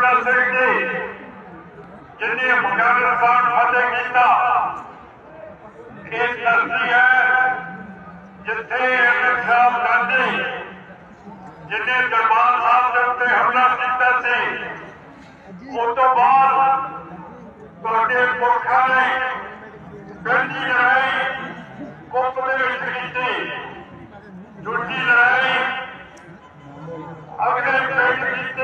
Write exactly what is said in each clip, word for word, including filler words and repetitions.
अमरिंदर सिंह जी जिन्हें अफगानिस्तान फतेह किया, एक धरती है जिथे अमित शाह गांधी जिन्हें दरबार साहब के उत्ते हमला किया सी, उस तो बाद तुहाडे पुरखा ने पहली लड़ाई कुप दे विच कीती, दूजी लड़ाई अगले पिंड कीते।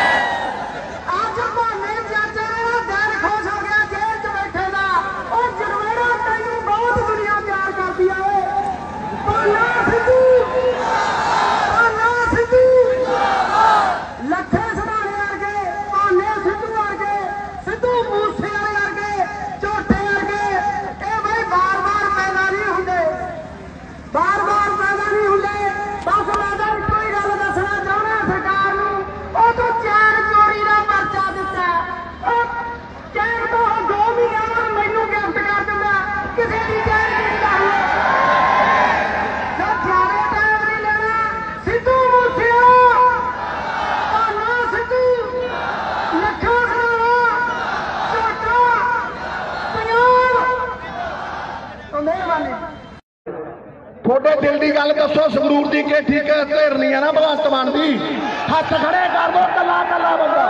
थोड़े दिल की गल दसो, संगरूर की कि ठीक है घेरनी है ना भगवंत मान की, हाथ खड़े कर दो कला कला बंदा,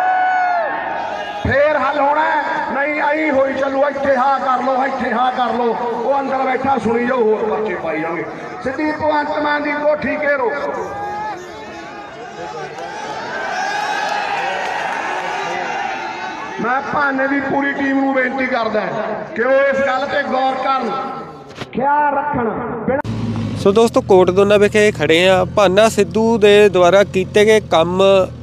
फिर हल होना। नहीं आई हुई चलो इतने हाँ कर लो, इतने हाँ कर लो, वो अंदर बैठा सुनी जाओ, होर पर्चे पाई जाओगे। सीधी भगवंत मान की कोठी घेरो। मैं भाने की पूरी टीम को बेनती करदा कि वो इस गल पर गौर करन, ख्याल रखन। सो दोस्तों कोटदोना विखे खड़े आ। भाना सिद्धू दे द्वारा कीते गए काम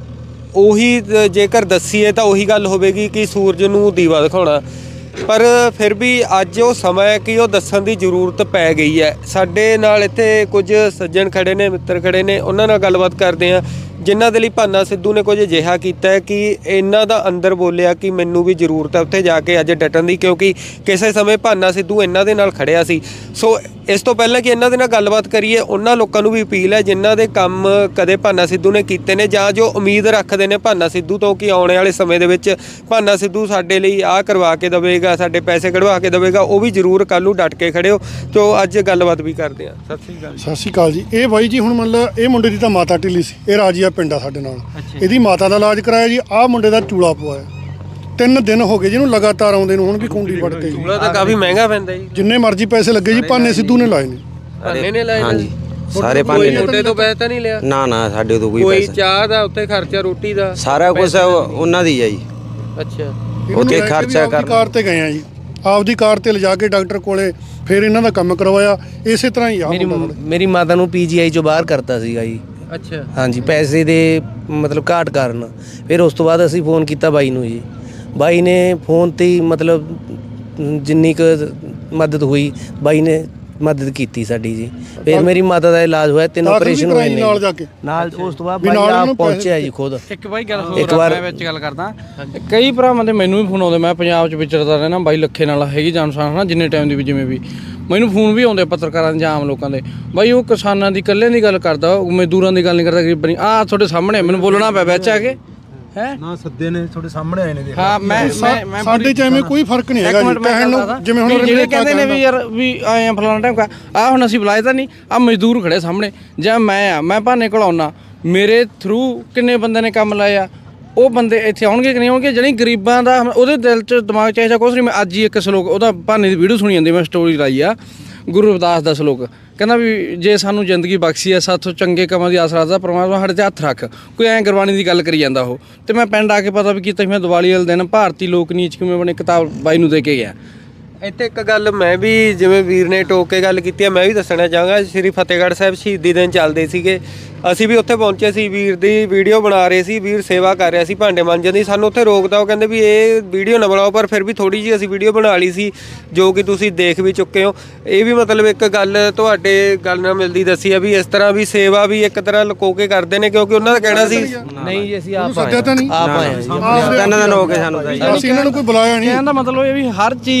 ਉਹੀ ਜੇਕਰ ਦੱਸੀਏ ਤਾਂ ਉਹੀ ਗੱਲ ਹੋਵੇਗੀ ਕਿ ਸੂਰਜ ਨੂੰ ਦੀਵਾ ਦਿਖਾਉਣਾ, ਪਰ ਫਿਰ ਵੀ ਅੱਜ ਉਹ ਸਮਾਂ ਹੈ ਕਿ ਉਹ ਦੱਸਣ ਦੀ ਜ਼ਰੂਰਤ ਪੈ ਗਈ ਹੈ। ਸਾਡੇ ਨਾਲ ਇੱਥੇ ਕੁਝ ਸੱਜਣ ਖੜੇ ਨੇ, ਮਿੱਤਰ ਖੜੇ ਨੇ, ਉਹਨਾਂ ਨਾਲ ਗੱਲਬਾਤ ਕਰਦੇ ਹਾਂ ਜਿਨ੍ਹਾਂ ਦੇ ਲਈ ਭਾਨਾ ਸਿੱਧੂ ਨੇ ਕੁਝ ਅਜਿਹਾ ਕੀਤਾ ਹੈ ਕਿ ਇਹਨਾਂ ਦਾ ਅੰਦਰ ਬੋਲਿਆ ਕਿ ਮੈਨੂੰ ਵੀ ਜ਼ਰੂਰਤ ਹੈ ਉੱਥੇ ਜਾ ਕੇ ਅੱਜ ਡਟਣ ਦੀ, ਕਿਉਂਕਿ ਕਿਸੇ ਸਮੇਂ ਭਾਨਾ ਸਿੱਧੂ ਇਹਨਾਂ ਦੇ ਨਾਲ ਖੜਿਆ ਸੀ। ਸੋ ਇਸ ਤੋਂ ਪਹਿਲਾਂ ਕਿ ਇਹਨਾਂ ਦੇ ਨਾਲ ਗੱਲਬਾਤ ਕਰੀਏ, ਉਹਨਾਂ ਲੋਕਾਂ ਨੂੰ ਵੀ ਅਪੀਲ ਹੈ ਜਿਨ੍ਹਾਂ ਦੇ ਕੰਮ ਕਦੇ ਭਾਨਾ ਸਿੱਧੂ ਨੇ ਕੀਤੇ ਨੇ ਜਾਂ ਜੋ ਉਮੀਦ ਰੱਖਦੇ ਨੇ ਭਾਨਾ ਸਿੱਧੂ ਤੋਂ ਕਿ ਆਉਣ ਵਾਲੇ ਸਮੇਂ ਦੇ ਵਿੱਚ ਭਾਨਾ ਸਿੱਧੂ ਸਾਡੇ ਲਈ ਆਹ ਕਰਵਾ ਕੇ ਦੇਵੇਗਾ, ਸਾਡੇ ਪੈਸੇ ਕਢਵਾ ਕੇ ਦੇਵੇਗਾ, ਉਹ ਵੀ ਜ਼ਰੂਰ ਕੱਲ੍ਹ ਨੂੰ ਡਟ ਕੇ ਖੜਿਓ। ਤੋ ਅੱਜ ਗੱਲਬਾਤ ਵੀ ਕਰਦੇ ਹਾਂ। ਸਤਿ ਸ਼੍ਰੀ ਅਕਾਲ। ਸਤਿ ਸ਼੍ਰੀ ਅਕਾਲ ਜੀ। ਇਹ ਬਾਈ ਜੀ ਹੁਣ ਮਤਲਬ ਇਹ ਮੁੰਡੇ ਦੀ ਤਾਂ ਮਾਤਾ ਢਿੱਲੀ ਸੀ, ਇਹ ਰਾਜੀਆ ਪਿੰਡ ਆ ਸਾਡੇ ਨਾਲ, ਇਹਦੀ ਮਾਤਾ ਦਾ ਇਲਾਜ ਕਰਾਇਆ ਜੀ। ਆਹ ਮੁੰਡੇ ਦਾ ਚੂਲਾ ਪਵਾਇਆ, ਤਿੰਨ ਦਿਨ ਹੋ ਗਏ ਜਿਹਨੂੰ ਲਗਾਤਾਰ ਆਉਂਦੇ ਨੂੰ, ਹੁਣ ਵੀ ਕੁੰਡੀ ਫੜਤੇ ਜੀ। ਚੂਲਾ ਤਾਂ ਕਾਫੀ ਮਹਿੰਗਾ ਪੈਂਦਾ ਜੀ, ਜਿੰਨੇ ਮਰਜ਼ੀ ਪੈਸੇ ਲੱਗੇ ਜੀ ਭਾਨੇ ਸਿੱਧੂ ਨੇ ਲਾਏ ਨੇ। ਭਾਨੇ ਨੇ ਲਾਏ? ਹਾਂਜੀ ਸਾਰੇ ਭਾਨੇ ਨੇ। ਤੁਹਾਡੇ ਤੋਂ ਪੈਸੇ ਤਾਂ ਨਹੀਂ ਲਿਆ? ਨਾ ਨਾ ਸਾਡੇ ਤੋਂ ਕੋਈ ਕੋਈ ਪੈਸਾ, ਚਾਹ ਦਾ ਉੱਤੇ ਖਰਚਾ, ਰੋਟੀ ਦਾ ਸਾਰਾ ਕੁਝ ਉਹਨਾਂ ਦੀ ਹੈ ਜੀ। ਅੱਛਾ, ਉੱਥੇ ਖਰਚਾ ਕਰ ਕਾਰ ਤੇ ਗਏ ਆ ਜੀ, ਆਪਦੀ ਕਾਰ ਤੇ ਲਿਜਾ ਕੇ ਡਾਕਟਰ ਕੋਲੇ ਫਿਰ ਇਹਨਾਂ ਦਾ ਕੰਮ ਕਰਵਾਇਆ। ਇਸੇ ਤਰ੍ਹਾਂ ਹੀ ਆ ਮੇਰੀ ਮਾਤਾ ਨੂੰ ਪੀਜੀਆਈ ਚੋਂ ਬਾਹਰ ਕਰਤਾ ਸੀਗਾ ਜੀ। ਅੱਛਾ ਹਾਂਜੀ, ਪੈਸੇ ਦੇ ਮਤਲਬ ਘਾਟ ਕਾਰਨ। ਫਿਰ ਉਸ ਤੋਂ ਬਾਅਦ ਅਸੀਂ ਫੋਨ ਕੀਤਾ ਬਾਈ ਨੂੰ ਜੀ, ਬਾਈ ਨੇ ਫੋਨ ਤੇ ਹੀ ਮਤਲਬ ਜਿੰਨੀ ਕੁ ਮਦਦ ਹੋਈ ਬਾਈ ਨੇ ਮਦਦ ਕੀਤੀ ਸਾਡੀ ਜੀ। ਫਿਰ ਮੇਰੀ ਮਾਤਾ ਦਾ ਇਲਾਜ ਹੋਇਆ, ਤਿੰਨ ਆਪਰੇਸ਼ਨ ਹੋਏ ਨੇ ਨਾਲ ਜਾ ਕੇ ਨਾਲ। ਉਸ ਤੋਂ ਬਾਅਦ ਬਾਈ ਆਪ ਪਹੁੰਚਿਆ ਜੀ ਖੁਦ। ਇੱਕ ਬਾਈ ਗੱਲ ਹੋਰ ਮੈਂ ਵਿੱਚ ਗੱਲ ਕਰਦਾ, ਕਈ ਭਰਾਵਾਂ ਦੇ ਮੈਨੂੰ ਵੀ ਫੋਨ ਆਉਂਦੇ, ਮੈਂ ਪੰਜਾਬ 'ਚ ਵਿਚਰਦਾ ਰਹਿਣਾ ਬਾਈ ਲੱਖੇ ਨਾਲ ਹੈਗੀ ਜਾਣ ਪਛਾਣ ਨਾ, ਜਿੰਨੇ ਟਾਈਮ ਦੀ ਵੀ ਜਿਵੇਂ ਵੀ ਮੈਨੂੰ ਫੋਨ ਵੀ ਆਉਂਦੇ ਪੱਤਰਕਾਰਾਂ ਦੇ ਜਾਂ ਆਮ ਲੋਕਾਂ ਦੇ। ਬਾਈ ਉਹ ਕਿਸਾਨਾਂ ਦੀ ਇਕੱਲੇ ਦੀ ਗੱਲ ਕਰਦਾ, ਉਹ ਮਜ਼ਦੂਰਾਂ ਦੀ ਗੱਲ ਨਹੀਂ ਕਰਦਾ, ਗਰੀਬਾਂ ਦੀ। ਆਹ ਤੁਹਾਡੇ ਸਾਹਮਣੇ ਮੈਨੂੰ ਬੋਲਣਾ ਪਿਆ ਵਿੱਚ ਆ ਕੇ ਹੈ ਨਾ, ਸੱਦੇ ਨੇ ਤੁਹਾਡੇ ਸਾਹਮਣੇ ਆਏ ਨੇ। ਹਾਂ ਮੈਂ ਮੈਂ ਸਾਡੇ ਚ ਐਵੇਂ ਕੋਈ ਫਰਕ ਨਹੀਂ ਹੈਗਾ ਜੀ ਕਹਿਣ ਨੂੰ, ਜਿਵੇਂ ਹੁਣ ਜਿਹੜੇ ਕਹਿੰਦੇ ਨੇ ਵੀ ਯਾਰ ਵੀ ਆਏ ਆ ਫਲਾਣਾ ਟਾਈਮ ਕਾ ਆਹ ਹੁਣ ਅਸੀਂ ਬੁਲਾਏ ਤਾਂ ਨਹੀਂ, ਆਹ ਮਜ਼ਦੂਰ ਖੜੇ ਸਾਹਮਣੇ ਜਾਂ ਮੈਂ ਆ, ਮੈਂ ਭਾਨੇ ਕੋਲ ਆਉਣਾ, ਮੇਰੇ ਥਰੂ ਕਿੰਨੇ ਬੰਦੇ ਨੇ ਕੰਮ ਲਾਏ ਆ, ਉਹ ਬੰਦੇ ਇੱਥੇ ਆਉਣਗੇ ਕਿ ਨਹੀਂ ਆਉਣਗੇ। ਜਿਹੜੀ ਗਰੀਬਾਂ ਦਾ ਉਹਦੇ ਦਿਲ 'ਚ ਦਿਮਾਗ 'ਚ ਇਹੋ ਜਿਹਾ ਕੁਛ ਨਹੀਂ। ਮੈਂ ਅੱਜ ਹੀ ਇੱਕ ਸਲੋਕ ਉਹਦਾ ਭਾਨੇ ਦੀ ਵੀਡੀਓ ਸੁਣੀ ਜਾਂਦੀ, ਮੈਂ ਸਟੋਰੀ ਲਾਈ ਆ, ਗੁਰੂ ਰਵਿਦਾਸ ਦਾ ਸਲੋਕ ਕਹਿੰਦਾ ਵੀ ਜੇ ਸਾਨੂੰ ਜ਼ਿੰਦਗੀ ਬਖਸ਼ੀ ਆ, ਸਾਥੋਂ ਚੰਗੇ ਕੰਮਾਂ ਦੀ ਆਸ ਰੱਖਦਾ ਪਰਮਾਤਮਾ ਸਾਡੇ 'ਤੇ ਹੱਥ ਰੱਖ। ਕੋਈ ਐਂ ਗੁਰਬਾਣੀ ਦੀ ਗੱਲ ਕਰੀ ਜਾਂਦਾ ਉਹ। ਅਤੇ ਮੈਂ ਪਿੰਡ ਆ ਕੇ ਪਤਾ ਵੀ ਕੀਤਾ, ਮੈਂ ਦੀਵਾਲੀ ਵਾਲੇ ਦਿਨ ਭਾਰਤੀ ਲੋਕ ਨੀਚ ਕਿਵੇਂ ਬਣੇ ਕਿਤਾਬ ਬਾਈ ਨੂੰ ਦੇ ਕੇ ਗਿਆ। ਇੱਥੇ ਇੱਕ ਗੱਲ ਮੈਂ ਵੀ ਜਿਵੇਂ ਵੀਰ ਨੇ ਟੋਕ ਕੇ ਗੱਲ ਕੀਤੀ ਹੈ, ਮੈਂ ਵੀ ਦੱਸਣਾ ਚਾਹਾਂਗਾ। ਸ਼੍ਰੀ ਫਤਿਹਗੜ੍ਹ ਸਾਹਿਬ ਸ਼ਹੀਦੀ ਦਿਨ ਚੱਲਦੇ ਸੀਗੇ, ਅਸੀਂ ਵੀ ਉੱਥੇ ਪਹੁੰਚੇ ਸੀ, ਵੀਰ ਦੀ ਵੀਡੀਓ ਬਣਾ ਰਹੇ ਸੀ, ਵੀਰ ਸੇਵਾ ਕਰ ਰਿਹਾ ਸੀ ਭਾਂਡੇ ਮਾਂਜਣ ਦੀ। ਸਾਨੂੰ ਉੱਥੇ ਰੋਕਦਾ, ਉਹ ਕਹਿੰਦੇ ਵੀ ਇਹ ਵੀਡੀਓ ਨਾ ਬਣਾਓ, ਪਰ ਫਿਰ ਵੀ ਥੋੜ੍ਹੀ ਜਿਹੀ ਅਸੀਂ ਵੀਡੀਓ ਬਣਾ ਲਈ ਸੀ ਜੋ ਕਿ ਤੁਸੀਂ ਦੇਖ ਵੀ ਚੁੱਕੇ ਹੋ। ਇਹ ਵੀ ਮਤਲਬ ਇੱਕ ਗੱਲ ਤੁਹਾਡੇ ਗੱਲ ਨਾਲ ਮਿਲਦੀ ਦੱਸੀ ਆ ਵੀ ਇਸ ਤਰ੍ਹਾਂ ਵੀ ਸੇਵਾ ਵੀ ਇੱਕ ਤਰ੍ਹਾਂ ਲੁਕੋ ਕੇ ਕਰਦੇ ਨੇ, ਕਿਉਂਕਿ ਉਹਨਾਂ ਦਾ ਕਹਿਣਾ ਸੀ ਨਹੀਂ ਜੀ ਅਸੀਂ ਆਪ ਸੱਦਿਆ ਤਾਂ ਨਹੀਂ, ਆਪ ਆਏ ਤਿੰਨ ਦਿਨ ਹੋ ਗਏ ਸਾਨੂੰ, ਅਸੀਂ ਇਹਨਾਂ ਨੂੰ ਕੋਈ ਬੁਲਾਇਆ ਨਹੀਂ। ਕਹਿਣ ਦਾ ਮਤਲਬ ਇਹ ਵੀ ਹਰ ਚੀਜ਼ ਤੇ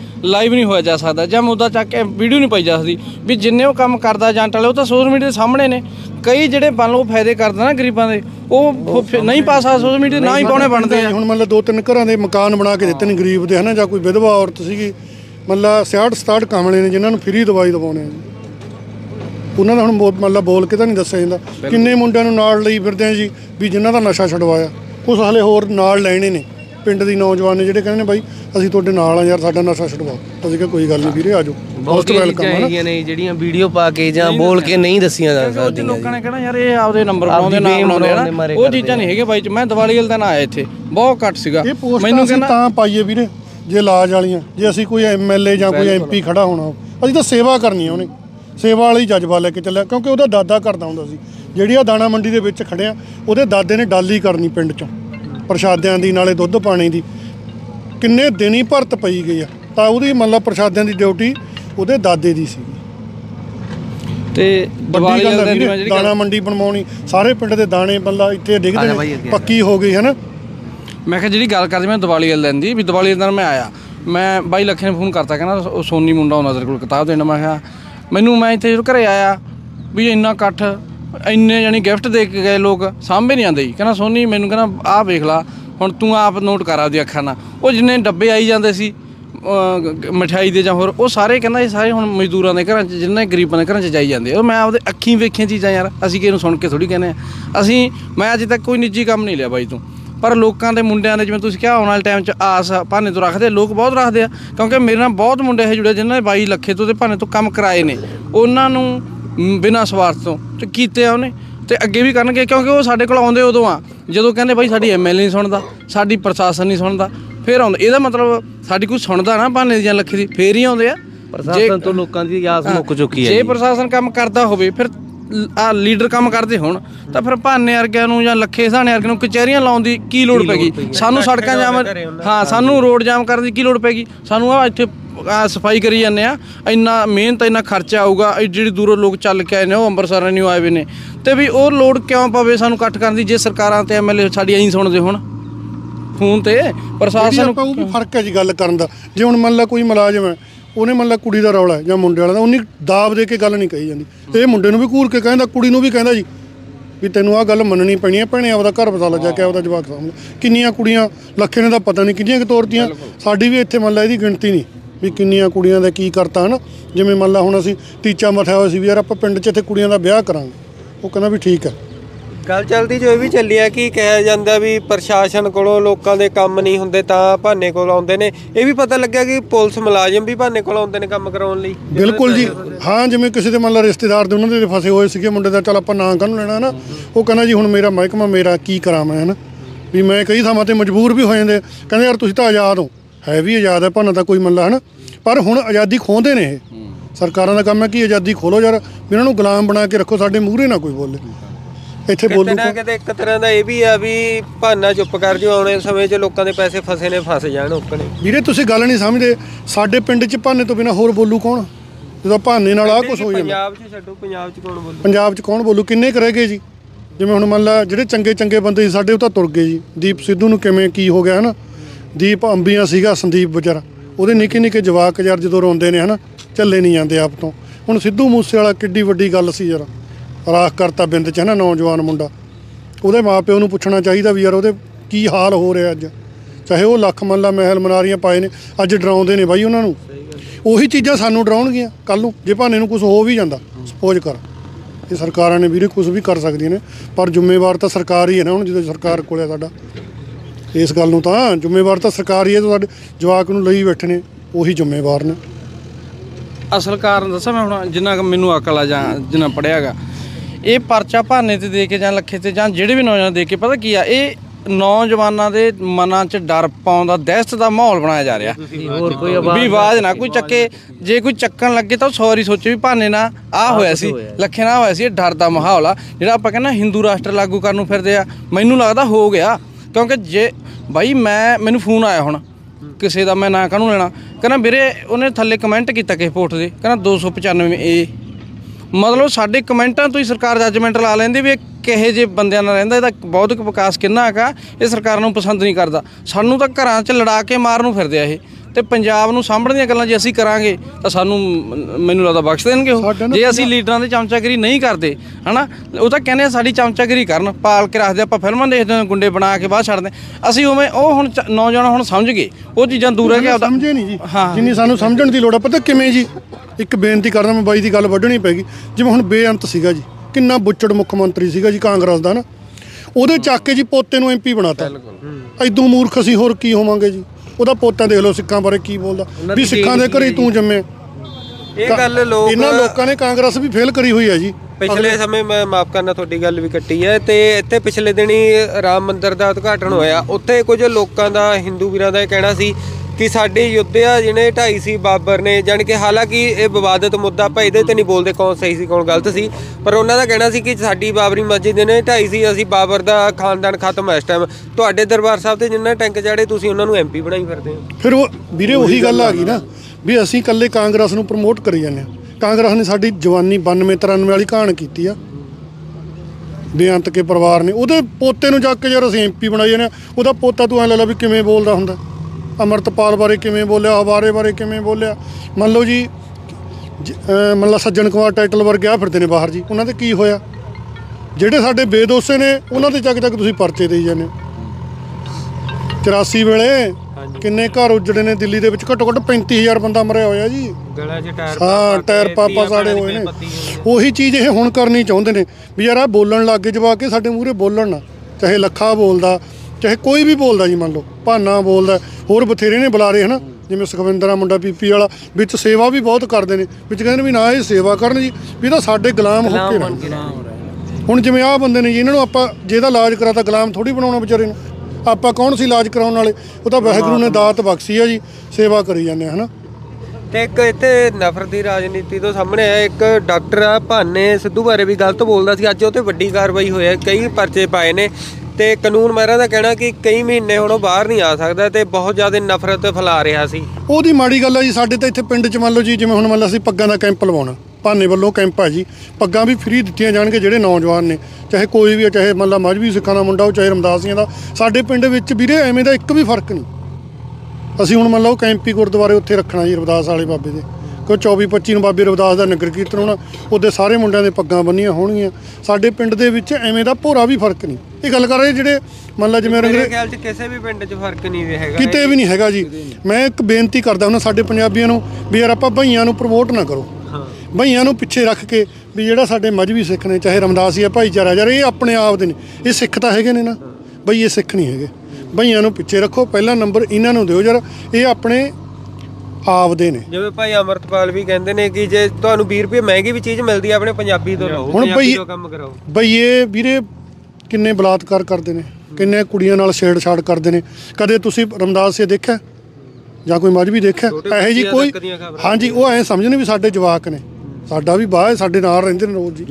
ਲਾਈਵ ਨਹੀਂ ਹੋਇਆ ਜਾ ਸਕਦਾ ਜਾਂ ਮੁੱਦਾ ਚੱਕ ਕੇ ਵੀਡੀਓ ਨਹੀਂ ਪਾਈ ਜਾ ਸਕਦੀ ਵੀ ਜਿੰਨੇ ਉਹ ਕੰਮ ਕਰਦਾ ਏਜੰਟ ਵਾਲੇ ਉਹ ਤਾਂ ਸੋਸ਼ਲ ਮੀਡੀਆ ਦੇ ਸਾਹਮਣੇ ਨੇ। ਕਈ ਜਿਹੜੇ ਮੰਨ ਲਓ ਫਾਇਦੇ ਕਰਦਾ ਨਾ ਗਰੀਬਾਂ ਦੇ ਉਹ ਫਿਰ ਨਹੀਂ ਪਾ ਸਕਦਾ ਸੋਸ਼ਲ ਮੀਡੀਆ ਨਾ ਹੀ ਪਾਉਣੇ ਬਣਦੇ ਆ। ਹੁਣ ਮਤਲਬ ਦੋ ਤਿੰਨ ਘਰਾਂ ਦੇ ਮਕਾਨ ਬਣਾ ਕੇ ਦਿੱਤੇ ਨੇ ਗਰੀਬ ਦੇ, ਹੈ ਨਾ, ਜਾਂ ਕੋਈ ਵਿਧਵਾ ਔਰਤ ਸੀਗੀ, ਮਤਲਬ ਸਿਆਹਠ ਸਤਾਹਠ ਕਾਮਲੇ ਨੇ ਜਿਨ੍ਹਾਂ ਨੂੰ ਫ੍ਰੀ ਦਵਾਈ ਦਵਾਉਣੇ ਆ ਜੀ। ਉਹਨਾਂ ਦਾ ਹੁਣ ਮਤਲਬ ਬੋਲ ਕੇ ਤਾਂ ਨਹੀਂ ਦੱਸਿਆ ਜਾਂਦਾ। ਕਿੰਨੇ ਮੁੰਡਿਆਂ ਨੂੰ ਨਾਲ ਲਈ ਫਿਰਦੇ ਆ ਜੀ ਵੀ ਜਿਨ੍ਹਾਂ ਦਾ ਨਸ਼ਾ ਛਡਵਾਇਆ, ਕੁਛ ਹਾਲੇ ਹੋਰ ਨਾਲ ਲੈਣੇ ਨੇ ਪਿੰਡ ਦੀ ਨੌਜਵਾਨ ਨੇ ਜਿਹੜੇ ਕਹਿੰਦੇ ਨੇ ਬਾਈ ਅਸੀਂ ਤੁਹਾਡੇ ਨਾਲ ਆ ਯਾਰ, ਸਾਡਾ ਨਸ਼ਾ ਛਡਵਾਓ। ਅਸੀਂ ਕਿਹਾ ਕੋਈ ਗੱਲ ਨਹੀਂ ਵੀਰੇ ਆ ਜਾਓ, ਮੋਸਟ ਵੈਲਕਮ ਹੈ ਨਾ। ਨੇ ਜਿਹੜੀਆਂ ਵੀਡੀਓ ਪਾ ਕੇ ਜਾਂ ਬੋਲ ਕੇ ਨਹੀਂ ਦੱਸੀਆਂ ਜਾ ਸਕਦੀਆਂ। ਲੋਕਾਂ ਨੇ ਕਹਿਣਾ ਯਾਰ ਇਹ ਆਪਦੇ ਨੰਬਰ ਬਣਾਉਂਦੇ ਨਾ ਬਣਾਉਂਦੇ ਨਾ, ਉਹ ਚੀਜ਼ਾਂ ਨਹੀਂ ਹੈਗੇ ਬਾਈ ਚ। ਮੈਂ ਦੀਵਾਲੀ ਵਾਲੇ ਦਿਨ ਆਇਆ ਇੱਥੇ ਬਹੁਤ ਘੱਟ ਸੀਗਾ। ਮੈਨੂੰ ਕਹਿੰਦਾ ਤਾਂ ਪਾਈਏ ਵੀਰੇ ਜੇ ਇਲਾਜ ਵਾਲੀਆਂ, ਜੇ ਅਸੀਂ ਕੋਈ ਐਮ ਐਲ ਏ ਜਾਂ ਕੋਈ ਐਮ ਪੀ ਖੜਾ ਹੋਣਾ, ਅਸੀਂ ਤਾਂ ਸੇਵਾ ਕਰਨੀ ਆ। ਉਹਨੇ ਸੇਵਾ ਵਾਲੀ ਜਜ਼ਬਾ ਲੈ ਕੇ ਚੱਲਿਆ, ਕਿਉਂਕਿ ਉਹਦਾ ਦਾਦਾ ਕਰਦਾ ਹੁੰਦਾ ਸੀ। ਜਿਹੜੀ ਆ ਦਾਣਾ ਮੰਡੀ ਦੇ ਵਿੱਚ ਖੜਿਆ, ਉਹਦੇ ਦਾਦੇ ਨੇ ਡਾਲੀ ਕਰਨੀ ਪਿੰਡ 'ਚੋਂ ਪ੍ਰਸ਼ਾਦਿਆਂ ਦੀ, ਨਾਲੇ ਦੁੱਧ ਪਾਣੀ ਦੀ। ਕਿੰਨੇ ਦਿਨ ਹੀ ਭਰਤ ਪਈ ਗਈ ਆ, ਤਾਂ ਉਹਦੀ ਮਤਲਬ ਪ੍ਰਸ਼ਾਦਿਆਂ ਦੀ ਡਿਊਟੀ ਉਹਦੇ ਦਾਦੇ ਦੀ ਸੀ। ਤੇ ਵੱਡੀ ਗੱਲ ਹੈ ਵੀਰੇ, ਦਾਣਾ ਮੰਡੀ ਬਣਵਾਉਣੀ, ਸਾਰੇ ਪਿੰਡ ਦੇ ਦਾਣੇ ਮਤਲਬ ਇੱਥੇ ਡਿੱਗਦੇ ਨੇ, ਪੱਕੀ ਹੋ ਗਈ ਹੈ ਨਾ। ਮੈਂ ਕਿਹਾ ਜਿਹੜੀ ਗੱਲ ਕਰਦੀ ਮੈਂ ਦੀਵਾਲੀ ਵਾਲੇ ਦਿਨ ਦੀ, ਵੀ ਦੀਵਾਲੀ ਦੇ ਦਿਨ ਮੈਂ ਆਇਆ, ਮੈਂ ਬਾਈ ਲੱਖੇ ਨੇ ਫੋਨ ਕਰਤਾ, ਕਹਿੰਦਾ ਉਹ ਸੋਨੀ ਮੁੰਡਾ ਆਉਂਦਾ ਤੇਰੇ ਕੋਲ ਕਿਤਾਬ ਦੇਣ। ਮੈਂ ਕਿਹਾ ਮੈਨੂੰ, ਮੈਂ ਇੱਥੇ ਜਦੋਂ ਘਰੇ ਆਇਆ ਵੀ ਇੰਨਾ ਇਕੱਠ, ਇੰਨੇ ਜਾਣੀ ਗਿਫਟ ਦੇ ਕੇ ਗਏ ਲੋਕ, ਸਾਂਭੇ ਨਹੀਂ ਆਉਂਦੇ ਜੀ। ਕਹਿੰਦਾ ਸੋਨੀ ਮੈਨੂੰ ਕਹਿੰਦਾ ਆਹ ਵੇਖ ਲਾ ਹੁਣ ਤੂੰ ਆਪ ਨੋਟ ਕਰ ਆਪਦੀ ਅੱਖਾਂ ਨਾਲ, ਉਹ ਜਿੰਨੇ ਡੱਬੇ ਆਈ ਜਾਂਦੇ ਸੀ ਮਠਿਆਈ ਦੇ ਜਾਂ ਹੋਰ, ਉਹ ਸਾਰੇ ਕਹਿੰਦਾ ਇਹ ਸਾਰੇ ਹੁਣ ਮਜ਼ਦੂਰਾਂ ਦੇ ਘਰਾਂ 'ਚ, ਜਿੰਨੇ ਗਰੀਬਾਂ ਦੇ ਘਰਾਂ 'ਚ ਜਾਈ ਜਾਂਦੇ। ਉਹ ਮੈਂ ਆਪਦੇ ਅੱਖੀਂ ਵੇਖੀਆਂ ਚੀਜ਼ਾਂ ਯਾਰ, ਅਸੀਂ ਕਿਹਨੂੰ ਸੁਣ ਕੇ ਥੋੜ੍ਹੀ ਕਹਿੰਦੇ ਹਾਂ। ਅਸੀਂ ਮੈਂ ਅਜੇ ਤੱਕ ਕੋਈ ਨਿੱਜੀ ਕੰਮ ਨਹੀਂ ਲਿਆ ਬਾਈ ਤੂੰ, ਪਰ ਲੋਕਾਂ ਦੇ ਮੁੰਡਿਆਂ ਦੇ ਜਿਵੇਂ ਤੁਸੀਂ ਕਿਹਾ ਆਉਣ ਵਾਲੇ ਟਾਈਮ 'ਚ ਆਸ ਭਾਨੇ ਤੋਂ ਰੱਖਦੇ ਲੋਕ, ਬਹੁਤ ਰੱਖਦੇ ਆ। ਕਿਉਂਕਿ ਮੇਰੇ ਨਾਲ ਬਹੁਤ ਮੁੰਡੇ ਇਹ ਜੁੜੇ ਜਿਨ੍ਹਾਂ ਨੇ ਬਾਈ ਲੱਖੇ ਤੋਂ ਤੇ ਭਾਨੇ ਤੋਂ ਕੰਮ ਕਰਾਏ ਨੇ, ਉਹਨਾਂ ਨੂੰ ਬਿਨਾਂ ਸਵਾਰਥ ਤੋਂ ਤੇ ਕੀਤੇ ਆ ਉਹਨੇ, ਤੇ ਅੱਗੇ ਵੀ ਕਰਨਗੇ। ਕਿਉਂਕਿ ਉਹ ਸਾਡੇ ਕੋਲ ਆਉਂਦੇ ਉਦੋਂ ਆ ਜਦੋਂ ਕਹਿੰਦੇ ਬਾਈ ਸਾਡੀ ਐਮ ਐਲ ਏ ਨਹੀਂ ਸੁਣਦਾ, ਸਾਡੀ ਪ੍ਰਸ਼ਾਸਨ ਨਹੀਂ ਸੁਣਦਾ, ਫਿਰ ਆਉਂਦੇ। ਇਹਦਾ ਮਤਲਬ ਸਾਡੀ ਕੋਈ ਸੁਣਦਾ ਨਾ ਭਾਨੇ ਦੀ ਜਾਂ ਲੱਖੇ ਦੀ, ਫੇਰ ਹੀ ਆਉਂਦੇ ਆ। ਪ੍ਰਸ਼ਾਸਨ ਤੋਂ ਲੋਕਾਂ ਦੀ ਆਸ ਮੁੱਕ ਚੁੱਕੀ ਹੈ। ਜੇ ਪ੍ਰਸ਼ਾਸਨ ਕੰਮ ਕਰਦਾ ਹੋਵੇ, ਫਿਰ ਆ ਲੀਡਰ ਕੰਮ ਕਰਦੇ ਹੋਣ, ਤਾਂ ਫਿਰ ਭਾਨੇ ਵਰਗਿਆਂ ਨੂੰ ਜਾਂ ਲੱਖੇ ਸਹਾਣੇ ਵਰਗਿਆਂ ਨੂੰ ਕਚਹਿਰੀਆਂ ਲਾਉਣ ਦੀ ਕੀ ਲੋੜ ਪੈ ਗਈ? ਸਾਨੂੰ ਸੜਕਾਂ ਜਾਮ, ਹਾਂ ਸਾਨੂੰ ਰੋਡ ਜਾਮ ਕਰਨ ਦੀ ਕੀ ਲੋੜ ਪੈ ਗਈ? ਸਾਨੂੰ ਆ ਇੱਥੇ ਸਫਾਈ ਕਰੀ ਜਾਂਦੇ ਆ, ਇੰਨਾ ਮਿਹਨਤ ਇੰਨਾ ਖਰਚਾ ਆਊਗਾ, ਜਿਹੜੀ ਦੂਰੋਂ ਲੋਕ ਚੱਲ ਕੇ ਆਏ ਨੇ, ਉਹ ਅੰਮ੍ਰਿਤਸਰ ਨਹੀਂ ਆਏ ਵੇ ਨੇ, ਤੇ ਵੀ ਉਹ ਲੋੜ ਕਿਉਂ ਪਵੇ ਸਾਨੂੰ ਇਕੱਠ ਕਰਨ ਦੀ? ਜੇ ਸਰਕਾਰਾਂ ਤੇ ਐਮ ਐਲ ਏ ਸਾਡੀ ਐਂ ਸੁਣਦੇ ਹੁਣ ਫੋਨ ਤੇ ਪ੍ਰਸ਼ਾਸਨ ਨੂੰ। ਉਹ ਵੀ ਫਰਕ ਹੈ ਜੀ ਗੱਲ ਕਰਨ ਦਾ। ਜੇ ਹੁਣ ਮੰਨ ਲਾ ਕੋਈ ਮੁਲਾਜ਼ਮ ਹੈ, ਉਹਨੇ ਮੰਨ ਲਾ ਕੁੜੀ ਦਾ ਰੌਲਾ ਜਾਂ ਮੁੰਡੇ ਵਾਲਾ ਦਾ, ਉਹਨੀ ਦਾਬ ਦੇ ਕੇ ਗੱਲ ਨਹੀਂ ਕਹੀ ਜਾਂਦੀ। ਇਹ ਮੁੰਡੇ ਨੂੰ ਵੀ ਘੂਰ ਕੇ ਕਹਿੰਦਾ, ਕੁੜੀ ਨੂੰ ਵੀ ਕਹਿੰਦਾ ਜੀ ਵੀ ਤੈਨੂੰ ਆਹ ਗੱਲ ਮੰਨਣੀ ਪੈਣੀ ਹੈ, ਭੈਣੇ ਆਪਦਾ ਘਰ ਬਸਾ ਜਾ ਕੇ ਆਪਦਾ ਜਵਾਕ ਸਾਂਭ। ਕਿੰਨੀਆਂ ਕੁੜੀਆਂ ਲੱਖੇ ਨੇ ਤਾਂ ਪਤਾ ਨਹੀਂ ਕਿੰਨੀਆਂ ਕਿ ਤੋਰਤੀਆਂ। ਸਾਡੀ ਵੀ ਇੱਥੇ ਮੰਨ ਲਾ ਇਹਦੀ ਗਿਣਤੀ ਨਹੀਂ ਵੀ ਕਿੰਨੀਆਂ ਕੁੜੀਆਂ ਦਾ ਕੀ ਕਰਤਾ ਹੈ ਨਾ। ਜਿਵੇਂ ਮੰਨ ਲਾ ਹੁਣ ਅਸੀਂ ਟੀਚਾ ਮਠਿਆ ਹੋਇਆ ਸੀ ਵੀ ਯਾਰ ਆਪਾਂ ਪਿੰਡ 'ਚ ਇੱਥੇ ਕੁੜੀਆਂ ਦਾ ਵਿਆਹ ਕਰਾਂਗੇ, ਉਹ ਕਹਿੰਦਾ ਵੀ ਠੀਕ ਹੈ। ਗੱਲ ਚੱਲਦੀ ਜੋ ਇਹ ਵੀ ਚੱਲੀ ਆ ਕਿ ਕਿਹਾ ਜਾਂਦਾ ਵੀ ਪ੍ਰਸ਼ਾਸਨ ਕੋਲੋਂ ਲੋਕਾਂ ਦੇ ਕੰਮ ਨਹੀਂ ਹੁੰਦੇ ਤਾਂ ਭਾਨੇ ਕੋਲ ਆਉਂਦੇ ਨੇ। ਇਹ ਵੀ ਪਤਾ ਲੱਗਿਆ ਕਿ ਪੁਲਿਸ ਮੁਲਾਜ਼ਮ ਵੀ ਭਾਨੇ ਕੋਲ ਆਉਂਦੇ ਨੇ ਕੰਮ ਕਰਾਉਣ ਲਈ। ਬਿਲਕੁਲ ਜੀ, ਹਾਂ। ਜਿਵੇਂ ਕਿਸੇ ਦੇ ਮੰਨ ਲਾ ਰਿਸ਼ਤੇਦਾਰ ਦੇ ਉਹਨਾਂ ਦੇ ਫਸੇ ਹੋਏ ਸੀਗੇ ਮੁੰਡੇ ਦਾ, ਚੱਲ ਆਪਾਂ ਨਾਂ ਕਾਹਨੂੰ ਲੈਣਾ ਨਾ, ਉਹ ਕਹਿੰਦਾ ਜੀ ਹੁਣ ਮੇਰਾ ਮਹਿਕਮਾ, ਮੇਰਾ ਕੀ ਕਰਾਂ ਮੈਂ, ਹੈ ਨਾ, ਵੀ ਮੈਂ ਕਈ ਥਾਵਾਂ 'ਤੇ ਮਜਬੂਰ ਵੀ ਹੋ ਜਾਂਦੇ। ਕਹਿੰਦੇ ਯਾਰ ਤੁਸੀਂ ਤਾਂ ਆਜ਼ਾਦ ਹੋ, ਹੈ ਵੀ ਆਜ਼ਾਦ ਹੈ ਭਾਨਾ ਤਾਂ ਕੋਈ ਮੰਨ ਲਾ, ਹੈ ਨਾ, ਪਰ ਹੁਣ ਆਜ਼ਾਦੀ ਖੋਹਦੇ ਨੇ ਇਹ। ਸਰਕਾਰਾਂ ਦਾ ਕੰਮ ਹੈ ਕਿ ਆਜ਼ਾਦੀ ਖੋਲੋ ਯਾਰ, ਵੀ ਇਹਨਾਂ ਨੂੰ ਗੁਲਾਮ ਬਣਾ ਕੇ ਰੱਖੋ, ਸਾਡੇ ਮੂਹਰੇ ਨਾ ਕੋਈ ਬੋਲੇ। ਇੱਥੇ ਬੋਲੂ ਕਿਤੇ ਇੱਕ ਤਰ੍ਹਾਂ ਦਾ ਇਹ ਵੀ ਆ ਵੀ ਭਾਨਾ ਚੁੱਪ ਕਰ ਜਿਓ, ਆਉਣੇ ਸਮੇਂ 'ਚ ਲੋਕਾਂ ਦੇ ਪੈਸੇ ਫਸੇ ਨੇ, ਫਸ ਜਾਣ ਓਕਣੇ। ਵੀਰੇ ਤੁਸੀਂ ਗੱਲ ਨਹੀਂ ਸਮਝਦੇ, ਸਾਡੇ ਪਿੰਡ 'ਚ ਭਾਨੇ ਤੋਂ ਬਿਨਾਂ ਹੋਰ ਬੋਲੂ ਕੌਣ? ਜਦੋਂ ਭਾਨੇ ਨਾਲ ਆਹ ਕੁਛ ਹੋ ਜਾਂਦਾ। ਪੰਜਾਬ 'ਚ ਛੱਡੋ, ਪੰਜਾਬ 'ਚ ਕੌਣ ਬੋਲੂ? ਪੰਜਾਬ 'ਚ ਕੌਣ ਬੋਲੂ? ਕਿੰਨੇ ਕੁ ਰਹਿ ਗਏ ਜੀ? ਜਿਵੇਂ ਹੁਣ ਮੰਨ ਲਾ ਜਿਹੜੇ ਚੰਗੇ ਚੰਗੇ ਬੰਦੇ ਸੀ ਸਾਡੇ, ਉਹ ਤਾਂ ਤੁਰ ਗਏ ਜੀ। ਦੀਪ ਸਿੱਧੂ ਨੂੰ ਕਿਵੇਂ ਕੀ ਹੋ ਗਿਆ, ਹੈ ਨਾ। ਦੀਪ ਅੰਬੀਆਂ ਸੀਗਾ, ਸੰਦੀਪ ਵਿਚਾਰਾ, ਉਹਦੇ ਨਿੱਕੇ ਨਿੱਕੇ ਜਵਾਕ ਯਾਰ ਜਦੋਂ ਰੋਂਦੇ ਨੇ, ਹੈ ਨਾ, ਝੱਲੇ ਨਹੀਂ ਜਾਂਦੇ ਆਪ ਤੋਂ। ਹੁਣ ਸਿੱਧੂ ਮੂਸੇ ਵਾਲਾ ਕਿੱਡੀ ਵੱਡੀ ਗੱਲ ਸੀ ਯਾਰ, ਰਾਖ ਕਰਤਾ ਬਿੰਦ 'ਚ, ਹੈ ਨਾ, ਨੌਜਵਾਨ ਮੁੰਡਾ। ਉਹਦੇ ਮਾਂ ਪਿਓ ਨੂੰ ਪੁੱਛਣਾ ਚਾਹੀਦਾ ਵੀ ਯਾਰ ਉਹਦੇ ਕੀ ਹਾਲ ਹੋ ਰਿਹਾ ਅੱਜ। ਚਾਹੇ ਉਹ ਲੱਖ ਮੰਨ ਲਾ ਮਹਿਲ ਮਨਾਰੀਆਂ ਪਾਏ ਨੇ, ਅੱਜ ਡਰਾਉਂਦੇ ਨੇ ਬਾਈ ਉਹਨਾਂ ਨੂੰ। ਉਹੀ ਚੀਜ਼ਾਂ ਸਾਨੂੰ ਡਰਾਉਣਗੀਆਂ ਕੱਲ੍ਹ ਨੂੰ, ਜੇ ਭਾਨੇ ਨੂੰ ਕੁਝ ਹੋ ਵੀ ਜਾਂਦਾ। ਸਪੋਜ਼ ਕਰ, ਇਹ ਸਰਕਾਰਾਂ ਨੇ ਵੀਰੇ ਕੁਝ ਵੀ ਕਰ ਸਕਦੀਆਂ ਨੇ, ਪਰ ਜ਼ਿੰਮੇਵਾਰ ਤਾਂ ਸਰਕਾਰ ਹੀ ਹੈ ਨਾ। ਹੁਣ ਜਦੋਂ ਸਰਕਾਰ ਕੋਲ ਹੈ ਸਾਡਾ, ਇਸ ਗੱਲ ਨੂੰ ਤਾਂ ਜ਼ਿੰਮੇਵਾਰ ਤਾਂ ਸਰਕਾਰ ਹੀ ਹੈ। ਸਾਡੇ ਜਵਾਕ ਨੂੰ ਲਈ ਬੈਠੇ ਨੇ, ਉਹੀ ਜ਼ਿੰਮੇਵਾਰ ਨੇ। ਅਸਲ ਕਾਰਨ ਦੱਸਾਂ ਮੈਂ ਹੁਣ, ਜਿੰਨਾ ਕੁ ਮੈਨੂੰ ਅਕਲ ਆ ਜਾਂ ਜਿੰਨਾ ਪੜ੍ਹਿਆ ਗਾ, ਇਹ ਪਰਚਾ ਭਾਨੇ ਤੇ ਦੇ ਕੇ ਜਾਂ ਲੱਖੇ ਤੇ ਜਾਂ ਜਿਹੜੇ ਵੀ ਨੌਜਵਾਨ ਦੇ ਕੇ, ਪਤਾ ਕੀ ਆ, ਇਹ ਨੌਜਵਾਨਾਂ ਦੇ ਮਨਾਂ 'ਚ ਡਰ ਪਾਉਂਦਾ, ਦਹਿਸ਼ਤ ਦਾ ਮਾਹੌਲ ਬਣਾਇਆ ਜਾ ਰਿਹਾ। ਹੋਰ ਕੋਈ ਵੀ ਆਵਾਜ਼ ਨਾ ਕੋਈ ਚੱਕੇ, ਜੇ ਕੋਈ ਚੱਕਣ ਲੱਗੇ ਤਾਂ ਸੌਰੀ ਸੋਚੇ ਵੀ ਭਾਨੇ ਨਾਲ ਆਹ ਹੋਇਆ ਸੀ, ਲੱਖੇ ਨਾਲ ਹੋਇਆ ਸੀ। ਇਹ ਡਰ ਦਾ ਮਾਹੌਲ ਆ ਜਿਹੜਾ ਆਪਾਂ ਕਹਿੰਦਾ ਹਿੰਦੂ ਰਾਸ਼ਟਰ ਲਾਗੂ ਕਰਨ ਨੂੰ ਫਿਰਦੇ ਆ। ਮੈਨੂੰ ਲੱਗਦਾ ਹੋ ਗਿਆ, ਕਿਉਂਕਿ ਜੇ ਬਾਈ ਮੈਂ ਮੈਨੂੰ ਫੋਨ ਆਇਆ ਹੁਣ ਕਿਸੇ ਦਾ, ਮੈਂ ਨਾਂ ਕਾਹਨੂੰ ਲੈਣਾ, ਕਹਿੰਦਾ ਵੀਰੇ ਉਹਨੇ ਥੱਲੇ ਕਮੈਂਟ ਕੀਤਾ ਕਿਸੇ ਪੋਸਟ ਦੇ, ਕਹਿੰਦਾ ਦੋ ਸੌ ਪਚਾਨਵੇਂ ਏ। ਮਤਲਬ ਸਾਡੇ ਕਮੈਂਟਾਂ ਤੋਂ ਹੀ ਸਰਕਾਰ ਜੱਜਮੈਂਟ ਲਾ ਲੈਂਦੀ ਵੀ ਇਹ ਕਿਹੇ ਜਿਹੇ ਬੰਦਿਆਂ ਨਾਲ ਰਹਿੰਦਾ, ਇਹਦਾ ਬੌਧਿਕ ਵਿਕਾਸ ਕਿੰਨਾ ਹੈਗਾ, ਇਹ ਸਰਕਾਰ ਨੂੰ ਪਸੰਦ ਨਹੀਂ ਕਰਦਾ। ਸਾਨੂੰ ਤਾਂ ਘਰਾਂ 'ਚ ਲੜਾ ਕੇ ਮਾਰਨ ਨੂੰ ਫਿਰਦੇ ਆ ਇਹ, ਤੇ ਪੰਜਾਬ ਨੂੰ ਸਾਂਭਣ ਦੀਆਂ ਗੱਲਾਂ ਜੇ ਅਸੀਂ ਕਰਾਂਗੇ ਤਾਂ ਸਾਨੂੰ ਮ- ਮੈਨੂੰ ਲੱਗਦਾ ਬਖਸ਼ ਦੇਣਗੇ ਉਹ। ਜੇ ਅਸੀਂ ਲੀਡਰਾਂ ਦੇ ਚਮਚਾਗਿਰੀ ਨਹੀਂ ਕਰਦੇ ਹਨਾ, ਉਹ ਤਾਂ ਕਹਿੰਦੇ ਆ ਸਾਡੀ ਚਮਚਾਗਿਰੀ ਕਰਨ, ਪਾਲ ਕੇ ਰੱਖਦੇ, ਆਪਾਂ ਫਿਲਮਾਂ ਦੇਖਦੇ ਹਾਂ ਗੁੰਡੇ ਬਣਾ ਕੇ ਬਾਹਰ ਛੱਡਦੇ, ਅਸੀਂ ਉਵੇਂ ਉਹ ਹੁਣ ਚ- ਨੌਜਵਾਨ ਹੁਣ ਸਮਝ ਗਏ ਉਹ ਚੀਜ਼ਾਂ ਦੂਰ ਰਹਿ ਗਿਆ। ਸਮਝੇ ਨਹੀਂ ਜੀ, ਹਾਂ। ਜਿੰਨੀ ਸਾਨੂੰ ਸਮਝਣ ਦੀ ਲੋੜ ਆ। ਪਤਾ ਕਿਵੇਂ ਜੀ, ਇੱਕ ਬੇਨਤੀ ਕਰਦਾ ਮੈਂ, ਬਾਈ ਦੀ ਗੱਲ ਵੱਢਣੀ ਪੈਗੀ। ਜਿਵੇਂ ਹੁਣ ਬੇਅੰਤ ਸੀਗਾ ਜੀ, ਕਿੰਨਾ ਬੁੱਚੜ ਮੁੱਖ ਮੰਤਰੀ ਸੀਗਾ ਜੀ ਕਾਂਗਰਸ ਦਾ ਨਾ, ਉਹਦੇ ਚੱਕ ਕੇ ਜੀ ਪੋਤੇ ਨੂੰ ਐਮਪੀ ਬਣਾਤਾ। ਐਦੋਂ ਮੂਰਖ ਅਸੀਂ ਹੋਰ ਕੀ ਹੋਵਾਂਗੇ ਜੀ। ਉਹਦਾ ਪੋਤਾ ਦੇਖ ਲਓ ਸਿੱਖਾਂ ਬਾਰੇ ਕੀ ਬੋਲਦਾ ਵੀ ਸਿੱਖਾਂ ਦੇ ਘਰੇ ਤੂੰ ਜੰਮੇ। ਇਹ ਗੱਲ ਲੋਕ ਇਹਨਾਂ ਲੋਕਾਂ ਨੇ ਕਾਂਗਰਸ ਵੀ ਫੇਲ ਕਰੀ ਹੋਈ ਹੈ ਜੀ। ਪਿਛਲੇ ਸਮੇਂ ਮੈਂ ਮਾਫ ਕਰਨਾ ਤੁਹਾਡੀ ਗੱਲ ਵੀ ਕੱਟੀ ਹੈ, ਤੇ ਇੱਥੇ ਪਿਛਲੇ ਦਿਨੀ ਰਾਮ ਮੰਦਿਰ ਦਾ ਉਦਘਾਟਨ ਹੋਇਆ। ਉੱਥੇ ਕੁਝ ਲੋਕਾਂ ਦਾ, ਹਿੰਦੂ ਵੀਰਾਂ ਦਾ ਇਹ ਕਹਿਣਾ ਸੀ ਕਿ ਸਾਡੇ ਯੋਧਿਆ ਜਿਹਨੇ ਢਾਈ ਸੀ ਬਾਬਰ ਨੇ, ਜਾਣੀ ਕਿ ਹਾਲਾਂਕਿ ਇਹ ਵਿਵਾਦਤ ਮੁੱਦਾ ਆਪਾਂ ਇਹਦੇ ਤੇ ਨਹੀਂ ਬੋਲਦੇ ਕੌਣ ਸਹੀ ਸੀ ਕੌਣ ਗਲਤ ਸੀ, ਪਰ ਉਹਨਾਂ ਦਾ ਕਹਿਣਾ ਸੀ ਕਿ ਸਾਡੀ ਬਾਬਰੀ ਮਸਜਿਦ ਨੇ ਢਾਈ ਸੀ, ਅਸੀਂ ਬਾਬਰ ਦਾ ਖਾਨਦਾਨ ਖਤਮ ਹੈ ਇਸ ਟਾਈਮ। ਤੁਹਾਡੇ ਦਰਬਾਰ ਸਾਹਿਬ ਤੇ ਜਿੰਨਾ ਟੈਂਕ ਚਾੜੇ ਤੁਸੀਂ ਉਹਨਾਂ ਨੂੰ ਐਮਪੀ ਬਣਾਈ ਫਿਰਦੇ ਹੋ। ਫਿਰ ਉਹ ਵੀਰੇ ਉਹੀ ਗੱਲ ਆ ਗਈ ਨਾ ਵੀ ਅਸੀਂ ਇਕੱਲੇ ਕਾਂਗਰਸ ਨੂੰ ਪ੍ਰਮੋਟ ਕਰੀ ਜਾਂਦੇ ਹਾਂ। ਕਾਂਗਰਸ ਨੇ ਸਾਡੀ ਜਵਾਨੀ ਬਾਨਵੇਂ ਤਰਾਨਵੇਂ ਵਾਲੀ ਕਹਾਣ ਕੀਤੀ ਆ। ਬੇਅੰਤ ਕੇ ਪਰਿਵਾਰ ਨੇ ਉਹਦੇ ਪੋਤੇ ਨੂੰ ਜਾ ਕੇ ਯਾਰ ਅਸੀਂ ਐਮਪੀ ਬਣਾਈ ਜਾਂਦੇ ਹਾਂ। ਉਹਦਾ ਪੋਤਾ ਤੂੰ ਐਂ ਲੈ ਲਾ ਵੀ ਕਿਵੇਂ ਬੋਲਦਾ ਹੁੰਦਾ, ਅੰਮ੍ਰਿਤਪਾਲ ਬਾਰੇ ਕਿਵੇਂ ਬੋਲਿਆ, ਹਵਾਰੇ ਬਾਰੇ ਕਿਵੇਂ ਬੋਲਿਆ। ਮੰਨ ਲਓ ਜੀ ਜ- ਅਹ ਮੰਨ ਲਾ ਸੱਜਣ ਕੁਮਾਰ ਟਾਈਟਲ ਵਰਗੇ ਆ ਫਿਰਦੇ ਨੇ ਬਾਹਰ ਜੀ, ਉਹਨਾਂ ਦੇ ਕੀ ਹੋਇਆ? ਜਿਹੜੇ ਸਾਡੇ ਬੇਦੋਸੇ ਨੇ ਉਹਨਾਂ ਦੇ ਚੱਕ ਚੱਕ ਤੁਸੀਂ ਪਰਚੇ ਦੇਈ ਜਾਂਦੇ ਹੋ। ਚੁਰਾਸੀ ਵੇਲੇ ਕਿੰਨੇ ਘਰ ਉਜੜੇ ਨੇ ਦਿੱਲੀ ਦੇ ਵਿੱਚ, ਘੱਟੋ ਘੱਟ ਪੈਂਤੀ ਹਜ਼ਾਰ ਬੰਦਾ ਮਰਿਆ ਹੋਇਆ ਜੀ। ਗਲਾ 'ਚ ਟਾਇਰ ਹਾਂ, ਟਾਇਰ ਪਾਪਾ ਸਾੜੇ ਹੋਏ ਨੇ। ਉਹੀ ਚੀਜ਼ ਇਹ ਹੁਣ ਕਰਨੀ ਚਾਹੁੰਦੇ ਨੇ ਵੀ ਯਾਰ ਆ ਬੋਲਣ ਲੱਗ ਗਏ ਜਵਾ ਕੇ ਸਾਡੇ ਮੂਹਰੇ ਬੋਲਣ ਨਾ, ਚਾਹੇ ਲੱਖਾ ਬੋਲਦਾ ਚਾਹੇ ਕੋਈ ਵੀ ਬੋਲਦਾ ਜੀ। ਮੰਨ ਲਓ ਭਾਨਾ ਬੋਲਦਾ, ਹੋਰ ਬਥੇਰੇ ਨੇ ਬੁਲਾਰੇ ਹਨਾ, ਜਿਵੇਂ ਸੁਖਵਿੰਦਰ ਆ ਮੁੰਡਾ ਪੀਪੀ ਵਾਲਾ, ਵਿੱਚ ਸੇਵਾ ਵੀ ਬਹੁਤ ਕਰਦੇ ਨੇ, ਵਿੱਚ ਕਹਿੰਦੇ ਨੇ ਵੀ ਨਾ ਇਹ ਸੇਵਾ ਕਰਨ ਜੀ, ਵੀ ਤਾਂ ਸਾਡੇ ਗੁਲਾਮ ਹੋ ਕੇ ਰਹਿਣ। ਹੁਣ ਜਿਵੇਂ ਆਹ ਬੰਦੇ ਨੇ ਜੀ, ਇਹਨਾਂ ਨੂੰ ਆਪਾਂ ਜੇ ਇਹਦਾ ਇਲਾਜ ਕਰਾਤਾ ਗੁਲਾਮ ਥੋੜੀ ਬਣਾਉਣਾ ਵਿਚਾਰੇ ਨੂੰ। ਆਪਾਂ ਕੌਣ ਸੀ ਇਲਾਜ ਕਰਾਉਣ ਵਾਲੇ? ਉਹ ਤਾਂ ਵਾਹਿਗੁਰੂ ਨੇ ਦਾਤ ਬਖਸ਼ੀ ਆ ਜੀ, ਸੇਵਾ ਕਰੀ ਜਾਂਦੇ ਆ ਹਨਾ। ਤੇ ਇੱਕ ਇੱਥੇ ਨਫ਼ਰਤ ਦੀ ਰਾਜਨੀਤੀ ਤੋਂ ਸਾਹਮਣੇ ਆਇਆ ਇੱਕ ਡਾਕਟਰ ਆ ਭਾਨੇ ਸਿੱਧੂ ਬਾਰੇ ਵੀ ਗਲਤ ਬੋਲਦਾ ਸੀ, ਅੱਜ ਉਹ 'ਤੇ ਵੱਡੀ ਕਾਰਵਾਈ ਹੋਈ ਹੈ, ਕਈ ਪਰਚੇ ਪਾਏ ਨੇ, ਤੇ ਕਾਨੂੰਨ ਮਾਹਿਰਾਂ ਦਾ ਕਹਿਣਾ ਕਿ ਕਈ ਮਹੀਨੇ ਹੁਣ ਉਹ ਬਾਹਰ ਨਹੀਂ ਆ ਸਕਦਾ ਤੇ ਬਹੁਤ ਜ਼ਿਆਦਾ ਨਫ਼ਰਤ ਫੈਲਾ ਰਿਹਾ ਸੀ। ਉਹਦੀ ਮਾੜੀ ਗੱਲ ਆ ਜੀ। ਸਾਡੇ ਤਾਂ ਇੱਥੇ ਪਿੰਡ 'ਚ ਮੰਨ ਲਓ ਜੀ, ਜਿਵੇਂ ਹੁਣ ਮੰਨ ਲਓ ਅਸੀਂ ਪੱਗਾਂ ਦਾ ਕੈਂਪ ਲਵਾਉਣਾ, ਭਾਨੇ ਵੱਲੋਂ ਕੈਂਪ ਆ ਜੀ, ਪੱਗਾਂ ਵੀ ਫ੍ਰੀ ਦਿੱਤੀਆਂ ਜਾਣਗੇ ਜਿਹੜੇ ਨੌਜਵਾਨ ਨੇ, ਚਾਹੇ ਕੋਈ ਵੀ, ਚਾਹੇ ਮੰਨ ਲਾ ਮਜ਼੍ਹਬੀ ਸਿੱਖਾਂ ਦਾ ਮੁੰਡਾ ਉਹ, ਚਾਹੇ ਰਮਦਾਸੀਆਂ ਦਾ। ਸਾਡੇ ਪਿੰਡ ਵਿੱਚ ਵੀਰੇ ਐਵੇਂ ਦਾ ਇੱਕ ਵੀ ਫਰਕ ਨਹੀਂ। ਅਸੀਂ ਹੁਣ ਮੰਨ ਲਓ ਕੈਂਪੀ ਗੁਰਦੁਆਰੇ ਉੱਥੇ ਰੱਖਣਾ ਜੀ ਰਵਿਦਾਸ ਵਾਲੇ ਬਾਬੇ ਦੇ, ਕੋਈ ਚੌਵੀ ਪੱਚੀ ਨੂੰ ਬਾਬੇ ਰਵਿਦਾਸ ਦਾ ਨਗਰ ਕੀਰਤਨ ਹੋਣਾ, ਉਹਦੇ ਸਾਰੇ ਮੁੰਡਿਆਂ ਦੇ ਪੱਗਾਂ ਬੰਨੀਆਂ ਹੋਣਗੀਆਂ। ਸਾਡੇ ਪਿੰਡ ਦੇ ਵਿੱਚ ਐਵੇਂ ਦਾ ਭੋਰਾ ਵੀ ਫਰਕ ਨਹੀਂ। ਇਹ ਗੱਲ ਕਰ ਰਹੇ ਜਿਹੜੇ ਮੰਨ ਲਾ ਜਿਵੇਂ ਮੇਰੇ ਖਿਆਲ 'ਚ ਕਿਸੇ ਵੀ ਪਿੰਡ 'ਚ ਫਰਕ ਨਹੀਂ ਵੀ ਹੈਗਾ, ਕਿਤੇ ਵੀ ਨਹੀਂ ਹੈਗਾ ਜੀ। ਮੈਂ ਇੱਕ ਬੇਨਤੀ ਕਰਦਾ ਹੁੰਦਾ ਸਾਡੇ ਪੰਜਾਬੀਆਂ ਨੂੰ ਵੀ ਯਾਰ ਆਪਾਂ ਭਈਆਂ ਨੂੰ ਪ੍ਰਮੋਟ ਨਾ ਕਰੋ, ਭਈਆਂ ਨੂੰ ਪਿੱਛੇ ਰੱਖ ਕੇ ਵੀ ਜਿਹੜਾ ਸਾਡੇ ਮਜ਼੍ਹਬੀ ਸਿੱਖ ਨੇ, ਚਾਹੇ ਰਮਦਾਸੀਆ ਭਾਈਚਾਰਾ, ਯਾਰ ਇਹ ਆਪਣੇ ਆਪ ਦੇ ਨੇ, ਇਹ ਸਿੱਖ ਤਾਂ ਹੈਗੇ ਨੇ ਨਾ ਬਈ, ਇਹ ਸਿੱਖ ਨਹੀਂ ਹੈਗੇ। ਭਈਆਂ ਨੂੰ ਪਿੱਛੇ ਰੱਖੋ, ਪਹਿਲਾ ਨੰਬਰ ਇਹਨਾਂ ਨੂੰ ਦਿਓ ਯਾਰ, ਇਹ ਆਪਣੇ ਆਪਦੇ ਨੇ। ਜਿਵੇਂ ਭਾਈ ਅਮਰਤਪਾਲ ਵੀ ਕਹਿੰਦੇ ਨੇ ਕਿ ਜੇ ਤੁਹਾਨੂੰ ਵੀਹ ਰੁਪਏ ਮਹਿੰਗੀ ਵੀ ਚੀਜ਼ ਮਿਲਦੀ ਹੈ ਆਪਣੇ ਪੰਜਾਬੀ ਤੋਂ ਲਓ, ਹੁਣ ਪੰਜਾਬੀ ਬਈ ਤੋਂ ਕੰਮ ਕਰਾਓ। ਬਈ ਇਹ ਵੀਰੇ ਕਿੰਨੇ ਬਲਾਤਕਾਰ ਕਰਦੇ ਨੇ, ਕਿੰਨੇ ਕੁੜੀਆਂ ਨਾਲ ਛੇੜਛਾੜ ਕਰਦੇ ਨੇ। ਕਦੇ ਤੁਸੀਂ ਰਮਦਾਸੀਆ ਦੇਖਿਆ ਜਾਂ ਕੋਈ ਮਜ਼੍ਹਬੀ ਦੇਖਿਆ ਇਹੋ ਜੀ ਕੋਈ? ਹਾਂਜੀ, ਉਹ ਐਂ ਸਮਝਦੇ ਵੀ ਸਾਡੇ ਜਵਾਕ ਨੇ, ਸਾਡਾ ਵੀ ਬਾਹ ਸਾਡੇ ਨਾਲ ਰਹਿੰਦੇ ਨੇ ਰੋਜ਼ ਜੀ।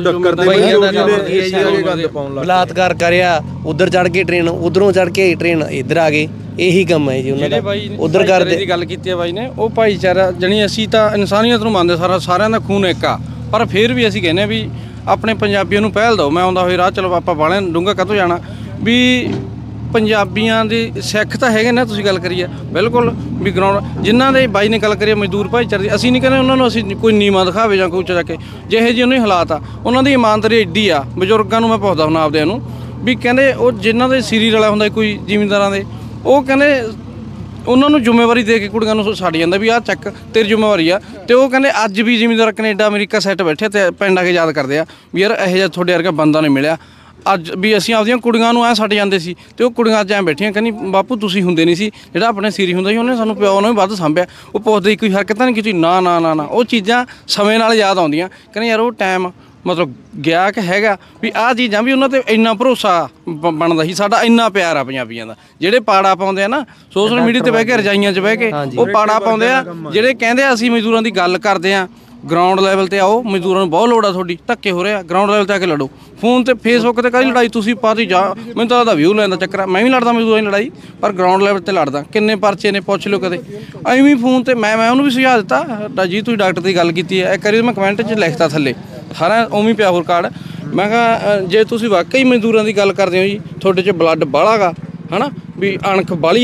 ਬਲਾਤਕਾਰ ਕਰਿਆ, ਉਧਰ ਚੜ ਕੇ ਟ੍ਰੇਨ, ਉਧਰੋਂ ਚੜ ਕੇ ਟ੍ਰੇਨ ਇੱਧਰ ਆ ਗਏ, ਇਹੀ ਕੰਮ ਹੈ ਜੀ ਉਹਨਾਂ ਦਾ। ਉਧਰ ਕਰਦੇ ਦੀ ਗੱਲ ਕੀਤੀ ਹੈ ਬਾਈ ਨੇ, ਉਹ ਭਾਈਚਾਰਾ ਜਣੀ ਅਸੀਂ ਤਾਂ ਇਨਸਾਨੀਅਤ ਨੂੰ ਮੰਨਦੇ, ਸਾਰਾ ਸਾਰਿਆਂ ਦਾ ਖੂਨ ਇੱਕ ਆ, ਪਰ ਫਿਰ ਵੀ ਅਸੀਂ ਕਹਿੰਦੇ ਵੀ ਆਪਣੇ ਪੰਜਾਬੀਆਂ ਨੂੰ ਪਹਿਲ ਦਿਓ। ਮੈਂ ਆਉਂਦਾ ਹੋਏ ਰਾਹ ਚਲੋ ਆਪਾਂ ਬਾਲਿਆਂ ਡੂੰਘਾ ਕਾਹਤੋਂ ਜਾਣਾ, ਵੀ ਪੰਜਾਬੀਆਂ ਦੇ ਸਿੱਖ ਤਾਂ ਹੈਗੇ ਨੇ, ਤੁਸੀਂ ਗੱਲ ਕਰੀਏ ਬਿਲਕੁਲ ਵੀ ਗਰਾਊਂਡ ਜਿਨ੍ਹਾਂ ਦੇ ਬਾਈ ਨੇ ਗੱਲ ਕਰੀਏ ਮਜ਼ਦੂਰ ਭਾਈਚਾਰੇ ਦੀ, ਅਸੀਂ ਨਹੀਂ ਕਹਿੰਦੇ ਉਹਨਾਂ ਨੂੰ ਅਸੀਂ ਕੋਈ ਨੀਵਾਂ ਦਿਖਾਵੇ ਜਾਂ ਕੋਈ ਉੱਚਾ ਕੇ, ਜਿਹੇ ਜਿਹੇ ਉਹਨਾਂ ਦੇ ਹਾਲਾਤ ਆ, ਉਹਨਾਂ ਦੀ ਇਮਾਨਦਾਰੀ ਐਡੀ ਆ। ਬਜ਼ੁਰਗਾਂ ਨੂੰ ਮੈਂ ਪੁੱਛਦਾ ਹੁੰਦਾ ਆਪਦਿਆਂ ਨੂੰ ਵੀ ਕਹਿੰਦੇ ਉਹ ਜਿਨ੍ਹਾਂ ਦੇ ਸਿਰੀ ਰਲਿਆ ਹੁੰਦਾ ਕੋਈ ਜ਼ਿਮੀਂਦਾਰਾਂ ਦੇ, ਉਹ ਕਹਿੰਦੇ ਉਹਨਾਂ ਨੂੰ ਜ਼ਿੰਮੇਵਾਰੀ ਦੇ ਕੇ ਕੁੜੀਆਂ ਨੂੰ ਛੱਡ ਜਾਂਦਾ ਵੀ ਆਹ ਚੱਕ ਤੇਰੀ ਜ਼ਿੰਮੇਵਾਰੀ ਆ। ਤੇ ਉਹ ਕਹਿੰਦੇ ਅੱਜ ਵੀ ਜ਼ਿਮੀਂਦਾਰ ਕੈਨੇਡਾ ਅਮਰੀਕਾ ਸੈੱਟ ਬੈਠੇ ਤੇ ਪਿੰਡ ਆ ਕੇ ਯਾਦ ਕਰਦੇ ਆ ਵੀ ਯਾਰ ਇਹੋ ਜਿਹਾ ਤੁਹਾਡੇ ਵਰਗਾ ਬੰਦਾ ਨਹੀਂ ਮਿਲਿਆ। ਅੱਜ ਵੀ ਅਸੀਂ ਆਪਦੀਆਂ ਕੁੜੀਆਂ ਨੂੰ ਐਂ ਛੱਡ ਜਾਂਦੇ ਸੀ ਤੇ ਉਹ ਕੁੜੀਆਂ ਅੱਜ ਐਂ ਬੈਠੀਆਂ ਕਹਿੰਦੀ ਬਾਪੂ ਤੁਸੀਂ ਹੁੰਦੇ ਨਹੀਂ ਸੀ, ਜਿਹੜਾ ਆਪਣੇ ਸਿਰੀ ਹੁੰਦਾ ਸੀ ਉਹਨੇ ਸਾਨੂੰ ਪਿਓ ਨੂੰ ਵੀ ਵੱਧ ਸਾਂਭਿਆ। ਉਹ ਪੁੱਛਦੇ ਕੋਈ ਹਰਕਤਾਂ ਨਹੀਂ ਕੀਤੀ, ਨਾ ਨਾ ਨਾ ਨਾ ਉਹ ਚੀਜ਼ਾਂ ਸਮੇਂ ਨਾਲ ਯਾਦ ਆਉਂਦੀਆਂ। ਕਹਿੰਦੇ ਯਾਰ ਉਹ ਟਾਈਮ ਮਤਲਬ ਗਿਆ ਕਿ ਹੈਗਾ ਵੀ ਆਹ ਚੀਜ਼ਾਂ ਵੀ ਉਹਨਾਂ 'ਤੇ ਇੰਨਾ ਭਰੋਸਾ ਬ- ਬਣਦਾ ਸੀ। ਸਾਡਾ ਇੰਨਾ ਪਿਆਰ ਆ ਪੰਜਾਬੀਆਂ ਦਾ, ਜਿਹੜੇ ਪਾੜਾ ਪਾਉਂਦੇ ਆ ਨਾ ਸੋਸ਼ਲ ਮੀਡੀਆ 'ਤੇ ਬਹਿ ਕੇ, ਰਜਾਈਆਂ 'ਚ ਬਹਿ ਕੇ ਉਹ ਪਾੜਾ ਪਾਉਂਦੇ ਆ, ਜਿਹੜੇ ਕਹਿੰਦੇ ਆ ਅਸੀਂ ਮਜ਼ਦੂਰਾਂ ਦੀ ਗੱਲ ਕਰਦੇ ਆ। ਗਰਾਊਂਡ ਲੈਵਲ ਤੇ ਆਓ, ਮਜ਼ਦੂਰਾਂ ਨੂੰ ਬਹੁਤ ਲੋੜ ਆ ਤੁਹਾਡੀ, ਧੱਕੇ ਹੋ ਰਿਹਾ, ਗਰਾਊਂਡ ਲੈਵਲ ਤੇ ਆ ਕੇ ਲੜੋ। ਫੋਨ ਤੇ ਫੇਸਬੁੱਕ ਤੇ ਕਾਹਦੀ ਲੜਾਈ, ਤੁਸੀਂ ਪਾਤੀ ਜਾ, ਮੈਨੂੰ ਤਾਂ ਉਹਦਾ ਵਿਊ ਲੈਣ ਦਾ ਚੱਕਰ ਆ। ਮੈਂ ਵੀ ਲੜਦਾ ਮਜ਼ਦੂਰਾਂ ਦੀ ਲੜਾਈ, ਪਰ ਗਰਾਊਂਡ ਲੈਵਲ ਤੇ ਲੜਦਾ। ਕਿੰਨੇ ਪਰਚੇ ਨੇ ਪੁੱਛ ਲਿਓ ਕਦੇ ਐਵੇਂ ਫੋਨ ਤੇ। ਮੈਂ ਮੈਂ ਉਹਨੂੰ ਵੀ ਸੁਝਾਅ ਦਿੱਤਾ ਜੀ, ਤੁਸੀਂ ਡਾਕਟਰ ਦੀ ਗੱਲ ਕੀਤੀ ਹੈ, ਇੱਕ ਵਾਰੀ ਮੈਂ ਕਮੈਂਟ 'ਚ ਲਿਖਤਾ ਥੱਲੇ, ਸਾਰਾ ਉਵੇਂ ਪਿਆ ਹੋਰ ਕਾਰਡ। ਮੈਂ ਕਿਹਾ ਜੇ ਤੁਸੀਂ ਵਾਕਈ ਮਜ਼ਦੂਰਾਂ ਦੀ ਗੱਲ ਕਰਦੇ ਹੋ ਜੀ, ਤੁਹਾਡੇ 'ਚ ਬਲੱਡ ਬਾਹਲਾ ਗਾ ਹੈ ਨਾ, ਵੀ ਅਣਖ ਬਾਹਲੀ ਆ,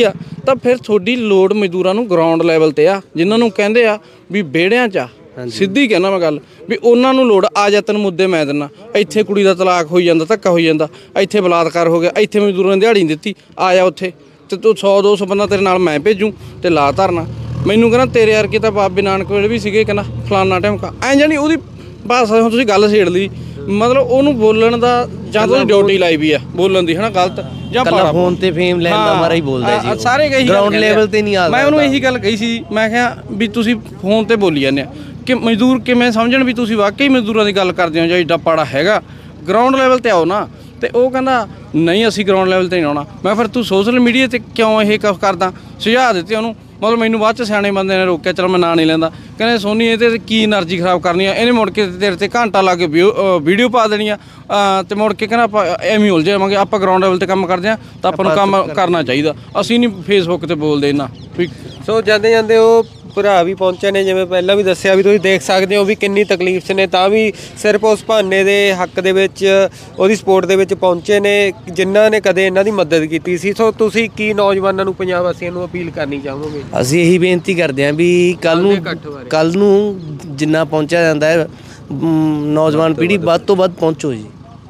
ਤਾਂ ਫਿਰ ਤੁਹਾਡੀ ਲੋੜ ਮਜ਼ਦੂਰਾਂ ਨੂੰ ਗਰਾਊਂਡ ਲੈਵਲ ਤੇ ਆ, ਜਿਨ੍ਹਾਂ ਨੂੰ ਕਹਿੰਦੇ ਆ ਵੀ ਵਿਹੜਿਆਂ 'ਚ ਆ। ਸਿੱਧੀ ਕਹਿਣਾ ਮੈਂ ਗੱਲ ਵੀ ਉਹਨਾਂ ਨੂੰ ਲੋੜ ਆ ਜਾ, ਤੈਨੂੰ ਮੁੱਦੇ ਮੈਂ ਦਿੰਦਾ। ਇੱਥੇ ਕੁੜੀ ਦਾ ਤਲਾਕ ਹੋਈ ਜਾਂਦਾ, ਧੱਕਾ ਹੋਈ ਜਾਂਦਾ, ਇੱਥੇ ਬਲਾਤਕਾਰ ਹੋ ਗਿਆ, ਇੱਥੇ ਮਜ਼ਦੂਰਾਂ ਨੇ ਦਿਹਾੜੀ ਨਹੀਂ ਦਿੱਤੀ, ਆ ਜਾ ਉੱਥੇ ਤੇ ਤੂੰ ਸੌ ਦੋ ਸੌ ਬੰਦਾ ਤੇਰੇ ਨਾਲ ਮੈਂ ਭੇਜੂ ਤੇ ਲਾ ਧਰਨਾ। ਮੈਨੂੰ ਕਹਿੰਦਾ ਤੇਰੇ ਵਰਗੇ ਤਾਂ ਬਾਬੇ ਨਾਨਕ ਵੇਲੇ ਵੀ ਸੀਗੇ, ਕਹਿੰਦਾ ਫਲਾਨਾ ਢਿਮਕਾ ਐਂ ਜਾਣੀ ਉਹਦੀ ਭਾਸ਼ਾ ਹੁਣ ਤੁਸੀਂ ਗੱਲ ਛੇੜ ਲਈ, ਮਤਲਬ ਉਹਨੂੰ ਬੋਲਣ ਦਾ ਜਾਂ ਤੁਸੀਂ ਡਿਊਟੀ ਲਾਈ ਵੀ ਆ ਬੋਲਣ ਦੀ ਹਨਾ ਗਲਤ ਜਾਂ ਕੱਲਾ ਫੋਨ ਤੇ ਫੇਮ ਲੈਣ ਦਾ ਮਾਰਾ ਹੀ ਬੋਲਦਾ ਜੀ, ਸਾਰੇ ਕਹੀ ਗਰਾਊਂਡ ਲੈਵਲ ਤੇ ਨਹੀਂ ਆਦਾ। ਮੈਂ ਉਹਨੂੰ ਇਹੀ ਗੱਲ ਕਹੀ ਸੀ, ਮੈਂ ਕਿਹਾ ਵੀ ਤੁਸੀਂ ਫੋਨ ਤੇ ਬੋਲੀ ਜਾਂਦੇ ਆ ਕਿ ਮਜ਼ਦੂਰ ਕਿਵੇਂ ਸਮਝਣ ਵੀ ਤੁਸੀਂ ਵਾਕਈ ਮਜ਼ਦੂਰਾਂ ਦੀ ਗੱਲ ਕਰਦੇ ਹੋ ਜਾਂ ਏਡਾ ਪਾੜਾ ਹੈਗਾ, ਗਰਾਊਂਡ ਲੈਵਲ ਤੇ ਆਓ ਨਾ। ਤੇ ਉਹ ਕਹਿੰਦਾ ਨਹੀਂ ਅਸੀਂ ਗਰਾਊਂਡ ਲੈਵਲ ਤੇ ਨਹੀਂ ਆਉਣਾ। ਮੈਂ ਫਿਰ ਤੂੰ ਸੋਸ਼ਲ ਮੀਡੀਆ ਤੇ ਕਿਉਂ ਇਹ ਕੁਛ ਕਰਦਾ, ਸੁਝਾਅ ਦਿੱਤੇ ਉਹਨੂੰ। ਮਤਲਬ ਮੈਨੂੰ ਬਾਅਦ 'ਚ ਸਿਆਣੇ ਬੰਦੇ ਨੇ ਰੋਕਿਆ, ਚਲ ਮੈਂ ਨਾਂ ਨਹੀਂ ਲੈਂਦਾ, ਕਹਿੰਦੇ ਸੋਨੀ ਇਹ 'ਤੇ ਕੀ એનર્ਜੀ ਖਰਾਬ ਕਰਨੀ ਆ, ਇਹਨੇ ਮੁੜ ਕੇ ਤੇਰੇ 'ਤੇ ਘੰਟਾ ਲਾ ਕੇ ਵੀਡੀਓ ਪਾ ਦੇਣੀ ਆ ਤੇ ਮੁੜ ਕੇ ਕਹਿੰਦਾ ਆਪਾਂ ਐਵੇਂ ਉਲਝ ਜਾਵਾਂਗੇ, ਆਪਾਂ ਗਰਾਊਂਡ ਲੈਵਲ ਤੇ ਕੰਮ ਕਰਦੇ ਹਾਂ ਤਾਂ ਆਪਾਂ ਨੂੰ ਕੰਮ ਕਰਨਾ ਚਾਹੀਦਾ, ਅਸੀਂ ਨਹੀਂ ਫੇਸਬੁੱਕ ਤੇ ਬੋਲਦੇ ਇੰਨਾ ਵੀ। ਸੋ ਜਾਂਦੇ ਜਾਂਦੇ ਉਹ ਭਰਾ ਵੀ ਪਹੁੰਚੇ ਨੇ, ਜਿਵੇਂ ਪਹਿਲਾਂ ਵੀ ਦੱਸਿਆ ਵੀ ਤੁਸੀਂ ਦੇਖ ਸਕਦੇ ਹੋ ਵੀ ਕਿੰਨੀ ਤਕਲੀਫ 'ਚ ਨੇ, ਤਾਂ ਵੀ ਸਿਰਫ ਉਸ ਭਾਨੇ ਦੇ ਹੱਕ ਦੇ ਵਿੱਚ ਉਹਦੀ ਸਪੋਰਟ ਦੇ ਵਿੱਚ ਪਹੁੰਚੇ ਨੇ ਜਿਨ੍ਹਾਂ ਨੇ ਕਦੇ ਇਹਨਾਂ ਦੀ ਮਦਦ ਕੀਤੀ ਸੀ। ਸੋ ਤੁਸੀਂ ਕੀ ਨੌਜਵਾਨਾਂ ਨੂੰ, ਪੰਜਾਬ ਵਾਸੀਆਂ ਨੂੰ ਅਪੀਲ ਕਰਨੀ ਚਾਹੋਗੇ? ਅਸੀਂ ਇਹੀ ਬੇਨਤੀ ਕਰਦੇ ਹਾਂ ਵੀ ਕੱਲ ਨੂੰ ਕੱਲ ਨੂੰ ਜਿੰਨਾ ਪਹੁੰਚਿਆ ਜਾਂਦਾ ਹੈ ਨੌਜਵਾਨ ਪੀੜ੍ਹੀ ਵੱਧ ਤੋਂ ਵੱਧ ਪਹੁੰਚੋ ਜੀ।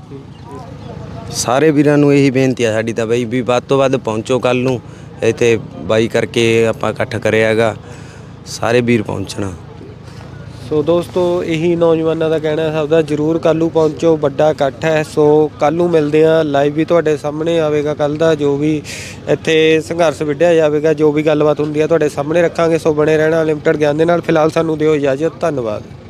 ਸਾਰੇ ਵੀਰਾਂ ਨੂੰ ਇਹੀ ਬੇਨਤੀ ਆ ਸਾਡੀ ਤਾਂ ਬਈ ਵੀ ਵੱਧ ਤੋਂ ਵੱਧ ਪਹੁੰਚੋ ਕੱਲ ਨੂੰ। ਇੱਥੇ ਬਾਈ ਕਰਕੇ ਆਪਾਂ ਇਕੱਠ ਕਰਿਆ ਹੈਗਾ, ਸਾਰੇ ਵੀਰ ਪਹੁੰਚਣਾ। ਸੋ ਦੋਸਤੋ ਇਹੀ ਨੌਜਵਾਨਾਂ ਦਾ ਕਹਿਣਾ ਸਭ ਦਾ, ਜ਼ਰੂਰ ਕੱਲ੍ਹ ਨੂੰ ਪਹੁੰਚੋ, ਵੱਡਾ ਇਕੱਠ ਹੈ। ਸੋ ਕੱਲ੍ਹ ਨੂੰ ਮਿਲਦੇ ਹਾਂ, ਲਾਈਵ ਵੀ ਤੁਹਾਡੇ ਸਾਹਮਣੇ ਆਵੇਗਾ ਕੱਲ੍ਹ ਦਾ ਜੋ ਵੀ ਇੱਥੇ ਸੰਘਰਸ਼ ਵਿੱਢਿਆ ਜਾਵੇਗਾ, ਜੋ ਵੀ ਗੱਲਬਾਤ ਹੁੰਦੀ ਹੈ ਤੁਹਾਡੇ ਸਾਹਮਣੇ ਰੱਖਾਂਗੇ। ਸੋ ਬਣੇ ਰਹਿਣਾ ਲਿਮਟਿਡ ਗਿਆਨ ਦੇ ਨਾਲ। ਫਿਲਹਾਲ ਸਾਨੂੰ ਦਿਓ ਇਜਾਜ਼ਤ, ਧੰਨਵਾਦ।